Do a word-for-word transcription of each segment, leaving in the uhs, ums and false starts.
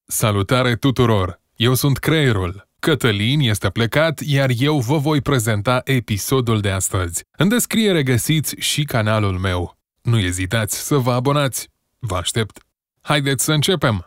Salutare tuturor! Eu sunt Creierul. Cătălin este plecat, iar eu vă voi prezenta episodul de astăzi. În descriere găsiți și canalul meu. Nu ezitați să vă abonați. Vă aștept. Haideți să începem!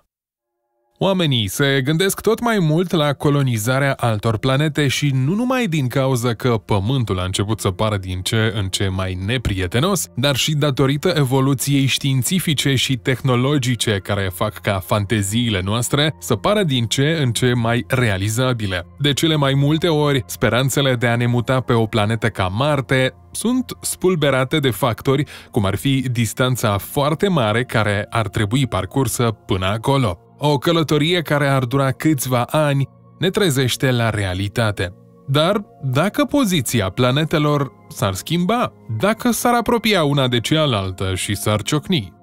Oamenii se gândesc tot mai mult la colonizarea altor planete și nu numai din cauza că Pământul a început să pară din ce în ce mai neprietenos, dar și datorită evoluției științifice și tehnologice care fac ca fanteziile noastre să pară din ce în ce mai realizabile. De cele mai multe ori, speranțele de a ne muta pe o planetă ca Marte sunt spulberate de factori cum ar fi distanța foarte mare care ar trebui parcursă până acolo. O călătorie care ar dura câțiva ani ne trezește la realitate. Dar dacă poziția planetelor s-ar schimba, dacă s-ar apropia una de cealaltă și s-ar ciocni,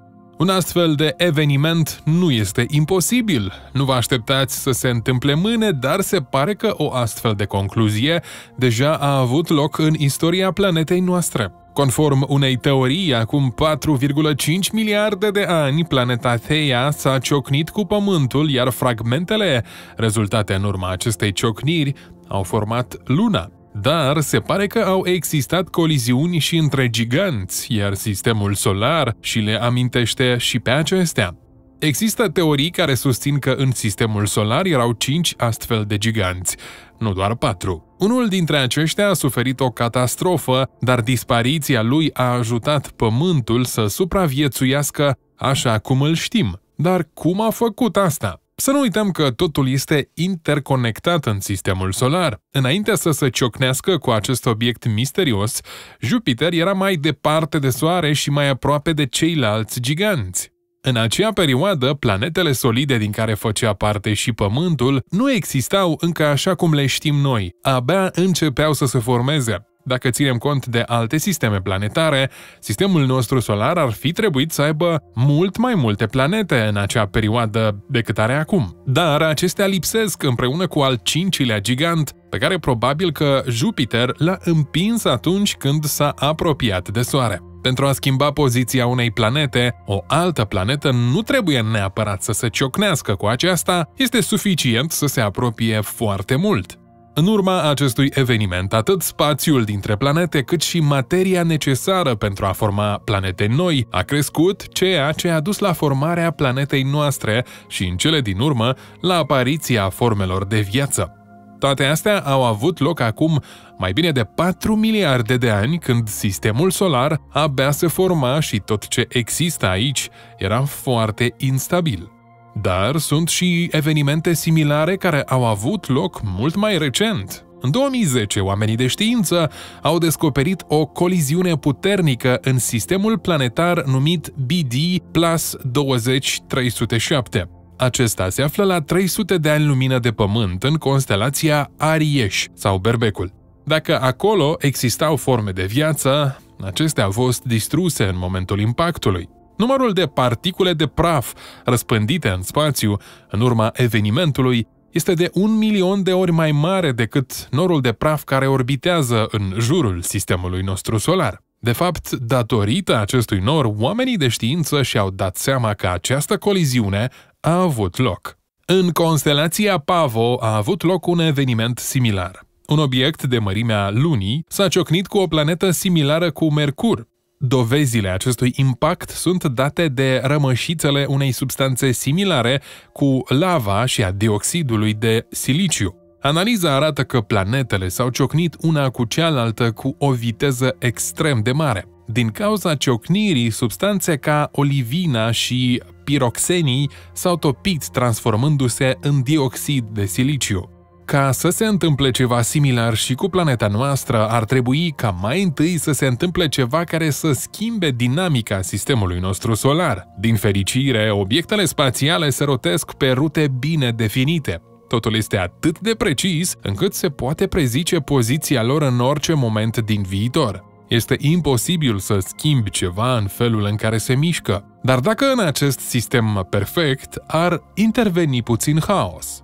un astfel de eveniment nu este imposibil. Nu vă așteptați să se întâmple mâine, dar se pare că o astfel de concluzie deja a avut loc în istoria planetei noastre. Conform unei teorii, acum patru virgulă cinci miliarde de ani, planeta Theia s-a ciocnit cu Pământul, iar fragmentele rezultate în urma acestei ciocniri au format Luna. Dar se pare că au existat coliziuni și între giganți, iar sistemul solar și le amintește și pe acestea. Există teorii care susțin că în sistemul solar erau cinci astfel de giganți, nu doar patru. Unul dintre aceștia a suferit o catastrofă, dar dispariția lui a ajutat Pământul să supraviețuiască așa cum îl știm. Dar cum a făcut asta? Să nu uităm că totul este interconectat în sistemul solar. Înainte să se ciocnească cu acest obiect misterios, Jupiter era mai departe de Soare și mai aproape de ceilalți giganți. În acea perioadă, planetele solide din care făcea parte și Pământul nu existau încă așa cum le știm noi, abia începeau să se formeze. Dacă ținem cont de alte sisteme planetare, sistemul nostru solar ar fi trebuit să aibă mult mai multe planete în acea perioadă decât are acum. Dar acestea lipsesc împreună cu al cincilea gigant, pe care probabil că Jupiter l-a împins atunci când s-a apropiat de Soare. Pentru a schimba poziția unei planete, o altă planetă nu trebuie neapărat să se ciocnească cu aceasta, este suficient să se apropie foarte mult. În urma acestui eveniment, atât spațiul dintre planete, cât și materia necesară pentru a forma planete noi a crescut, ceea ce a dus la formarea planetei noastre și, în cele din urmă, la apariția formelor de viață. Toate astea au avut loc acum mai bine de patru miliarde de ani, când sistemul solar abia se forma și tot ce există aici era foarte instabil. Dar sunt și evenimente similare care au avut loc mult mai recent. În două mii zece, oamenii de știință au descoperit o coliziune puternică în sistemul planetar numit B D plus douăzeci trei sute șapte. Acesta se află la trei sute de ani lumină de Pământ, în constelația Arieș sau Berbecul. Dacă acolo existau forme de viață, acestea au fost distruse în momentul impactului. Numărul de particule de praf răspândite în spațiu în urma evenimentului este de un milion de ori mai mare decât norul de praf care orbitează în jurul sistemului nostru solar. De fapt, datorită acestui nor, oamenii de știință și-au dat seama că această coliziune a avut loc. În constelația Pavo a avut loc un eveniment similar. Un obiect de mărimea Lunii s-a ciocnit cu o planetă similară cu Mercur. Dovezile acestui impact sunt date de rămășițele unei substanțe similare cu lava și a dioxidului de siliciu. Analiza arată că planetele s-au ciocnit una cu cealaltă cu o viteză extrem de mare. Din cauza ciocnirii, substanțe ca olivina și piroxenii s-au topit, transformându-se în dioxid de siliciu. Ca să se întâmple ceva similar și cu planeta noastră, ar trebui ca mai întâi să se întâmple ceva care să schimbe dinamica sistemului nostru solar. Din fericire, obiectele spațiale se rotesc pe rute bine definite. Totul este atât de precis încât se poate prezice poziția lor în orice moment din viitor. Este imposibil să schimbi ceva în felul în care se mișcă, dar dacă în acest sistem perfect ar interveni puțin haos.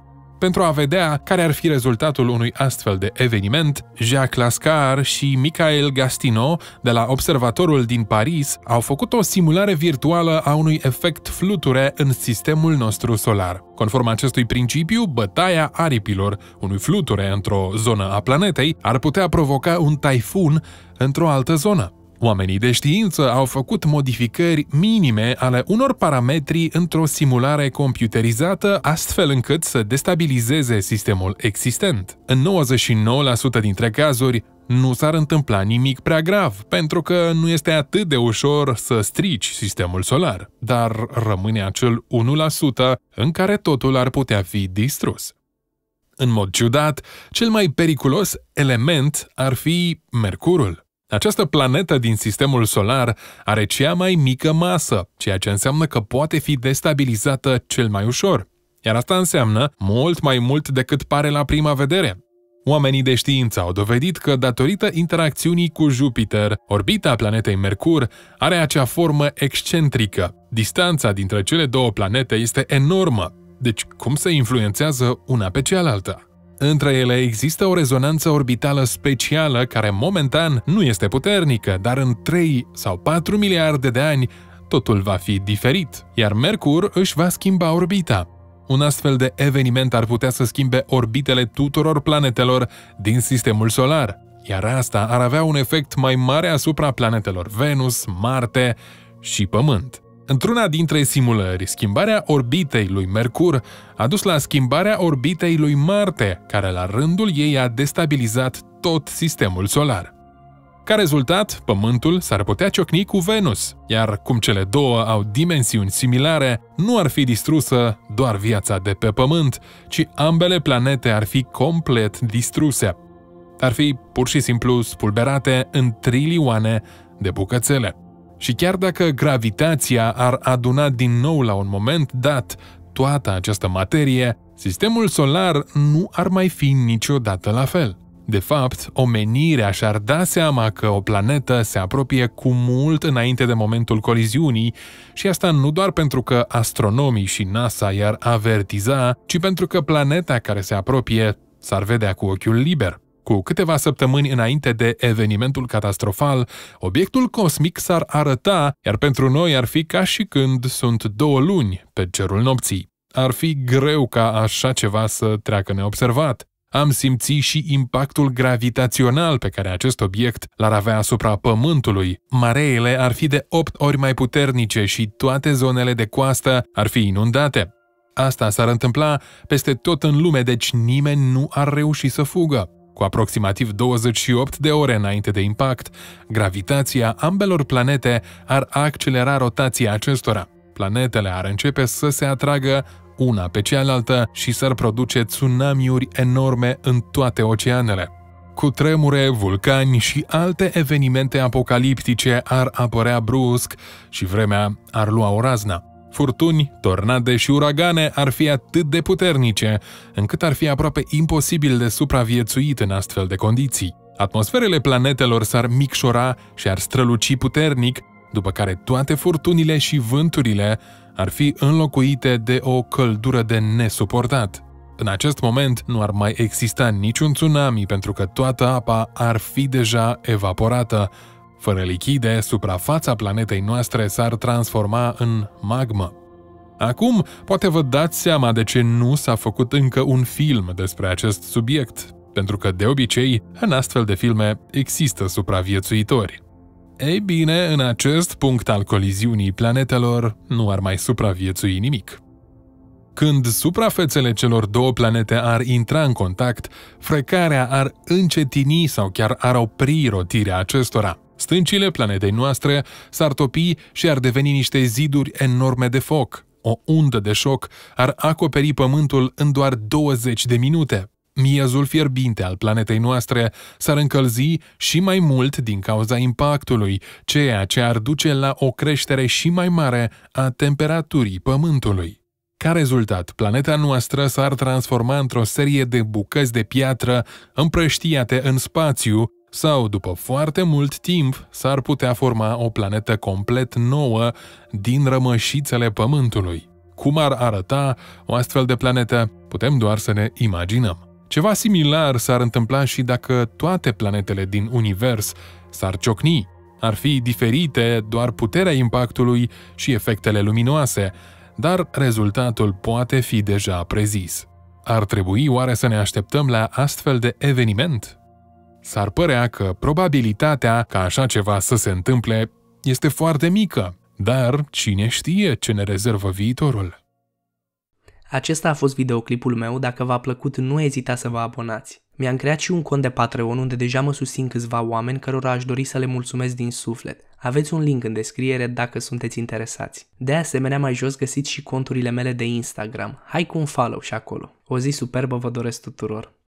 pentru a vedea care ar fi rezultatul unui astfel de eveniment, Jacques Lascar și Michael Gastineau de la Observatorul din Paris au făcut o simulare virtuală a unui efect fluture în sistemul nostru solar. Conform acestui principiu, bătaia aripilor unui fluture într-o zonă a planetei ar putea provoca un taifun într-o altă zonă. Oamenii de știință au făcut modificări minime ale unor parametri într-o simulare computerizată, astfel încât să destabilizeze sistemul existent. În nouăzeci și nouă la sută dintre cazuri, nu s-ar întâmpla nimic prea grav, pentru că nu este atât de ușor să strici sistemul solar, dar rămâne acel unu la sută în care totul ar putea fi distrus. În mod ciudat, cel mai periculos element ar fi Mercurul. Această planetă din sistemul solar are cea mai mică masă, ceea ce înseamnă că poate fi destabilizată cel mai ușor. Iar asta înseamnă mult mai mult decât pare la prima vedere. Oamenii de știință au dovedit că, datorită interacțiunii cu Jupiter, orbita planetei Mercur are acea formă excentrică. Distanța dintre cele două planete este enormă. Deci, cum se influențează una pe cealaltă? Între ele există o rezonanță orbitală specială care momentan nu este puternică, dar în trei sau patru miliarde de ani totul va fi diferit, iar Mercur își va schimba orbita. Un astfel de eveniment ar putea să schimbe orbitele tuturor planetelor din sistemul solar, iar asta ar avea un efect mai mare asupra planetelor Venus, Marte și Pământ. Într-una dintre simulări, schimbarea orbitei lui Mercur a dus la schimbarea orbitei lui Marte, care la rândul ei a destabilizat tot sistemul solar. Ca rezultat, Pământul s-ar putea ciocni cu Venus, iar cum cele două au dimensiuni similare, nu ar fi distrusă doar viața de pe Pământ, ci ambele planete ar fi complet distruse. Ar fi pur și simplu spulberate în trilioane de bucățele. Și chiar dacă gravitația ar aduna din nou la un moment dat toată această materie, sistemul solar nu ar mai fi niciodată la fel. De fapt, omenirea și-ar da seama că o planetă se apropie cu mult înainte de momentul coliziunii și asta nu doar pentru că astronomii și NASA i-ar avertiza, ci pentru că planeta care se apropie s-ar vedea cu ochiul liber. Cu câteva săptămâni înainte de evenimentul catastrofal, obiectul cosmic s-ar arăta, iar pentru noi ar fi ca și când sunt două luni pe cerul nopții. Ar fi greu ca așa ceva să treacă neobservat. Am simțit și impactul gravitațional pe care acest obiect l-ar avea asupra Pământului. Mareile ar fi de opt ori mai puternice și toate zonele de coastă ar fi inundate. Asta s-ar întâmpla peste tot în lume, deci nimeni nu ar reuși să fugă. Cu aproximativ douăzeci și opt de ore înainte de impact, gravitația ambelor planete ar accelera rotația acestora. Planetele ar începe să se atragă una pe cealaltă și s-ar produce tsunamiuri enorme în toate oceanele. Cutremure, vulcani și alte evenimente apocaliptice ar apărea brusc și vremea ar lua o razna. Furtuni, tornade și uragane ar fi atât de puternice, încât ar fi aproape imposibil de supraviețuit în astfel de condiții. Atmosferele planetelor s-ar micșora și ar străluci puternic, după care toate furtunile și vânturile ar fi înlocuite de o căldură de nesuportat. În acest moment nu ar mai exista niciun tsunami pentru că toată apa ar fi deja evaporată. Fără lichide, suprafața planetei noastre s-ar transforma în magmă. Acum, poate vă dați seama de ce nu s-a făcut încă un film despre acest subiect, pentru că, de obicei, în astfel de filme există supraviețuitori. Ei bine, în acest punct al coliziunii planetelor nu ar mai supraviețui nimic. Când suprafețele celor două planete ar intra în contact, frecarea ar încetini sau chiar ar opri rotirea acestora. Stâncile planetei noastre s-ar topi și ar deveni niște ziduri enorme de foc. O undă de șoc ar acoperi Pământul în doar douăzeci de minute. Miezul fierbinte al planetei noastre s-ar încălzi și mai mult din cauza impactului, ceea ce ar duce la o creștere și mai mare a temperaturii Pământului. Ca rezultat, planeta noastră s-ar transforma într-o serie de bucăți de piatră împrăștiate în spațiu sau, după foarte mult timp, s-ar putea forma o planetă complet nouă din rămășițele Pământului. Cum ar arăta o astfel de planetă? Putem doar să ne imaginăm. Ceva similar s-ar întâmpla și dacă toate planetele din univers s-ar ciocni. Ar fi diferite doar puterea impactului și efectele luminoase, dar rezultatul poate fi deja prezis. Ar trebui oare să ne așteptăm la astfel de eveniment? S-ar părea că probabilitatea ca așa ceva să se întâmple este foarte mică, dar cine știe ce ne rezervă viitorul? Acesta a fost videoclipul meu, dacă v-a plăcut nu ezitați să vă abonați. Mi-am creat și un cont de Patreon unde deja mă susțin câțiva oameni cărora aș dori să le mulțumesc din suflet. Aveți un link în descriere dacă sunteți interesați. De asemenea, mai jos găsiți și conturile mele de Instagram. Hai cu un follow și acolo. O zi superbă vă doresc tuturor!